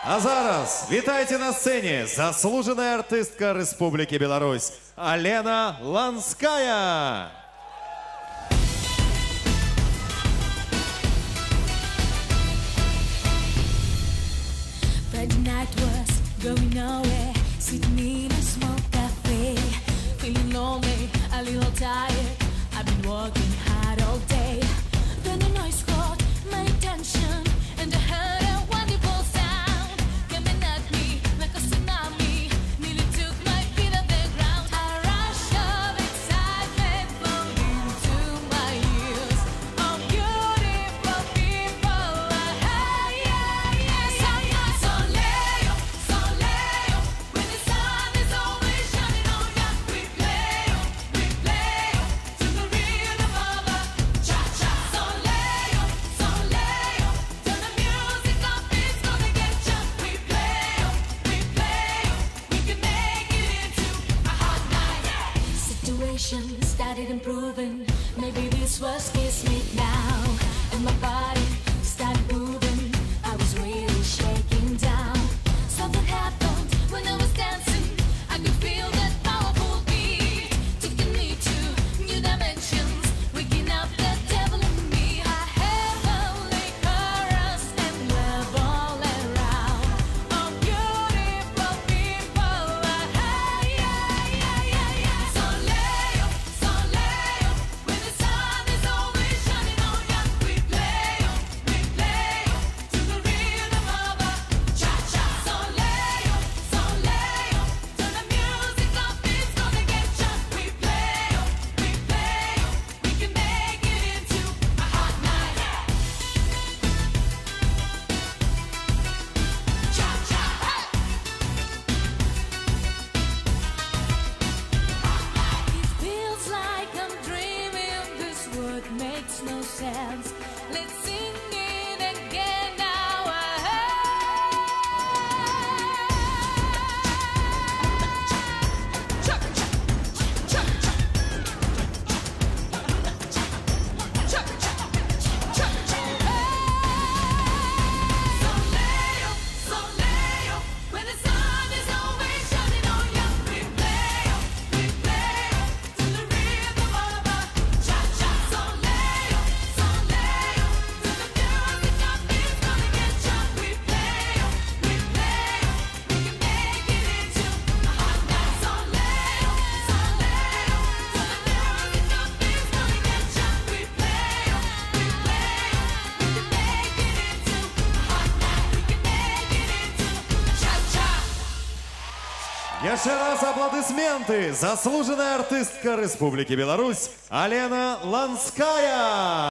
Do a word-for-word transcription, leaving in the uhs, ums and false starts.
А зараз вітайте на сцені заслужена артистка Республіки Білорусь Алена Ланская. Friday night was going nowhere, sitting in a small cafe, feeling lonely, a little tired. I've been working hard all day. Then the noise caught my attention, and I heard a wonderful sound coming at me like a tsunami. Nearly took my feet off the ground. A rush of excitement flowed into my ears. Oh, beautiful people, hey, yeah, yeah, yeah. Soleil, soleil, when the sun is always shining on ya. We play, we play to the rhythm of a cha-cha. Soleil, soleil, turn the music up, it's gonna get ya. We play, we play, we can make it into a hot night. Situation started improving. Maybe this was kiss me now, and my body started moving. I was really shaking down. Something happened when I was dancing. I could feel that powerful beat taking me to new dimensions, waking up the devil in me. A heavenly chorus and love all around. Oh, beautiful people, hey, yeah, yeah, yeah, yeah. Soleil, soleil, when the sun is always shining on ya. We play, we play to the rhythm of a cha-cha. Soleil, soleil, turn the music up, it's gonna get ya. We play, we play, we can make it into a hot night. Cha-cha, hey! It feels like I'm dreaming. This word makes no sense. Let's sing it again now. Soleil, soleil, when the sun is always shining on ya. We play, we play to the rhythm of a cha-cha. Soleil, soleil, to the music up, it's gonna get ya. We play, we play, we can make it into a hot night. Soleil, soleil, to the music up, it's gonna get ya. We play, we play, we can make it into a hot night. We can make it into cha-cha. Еще раз аплодисменты. Заслуженная артистка Республики Беларусь Алена Ланская.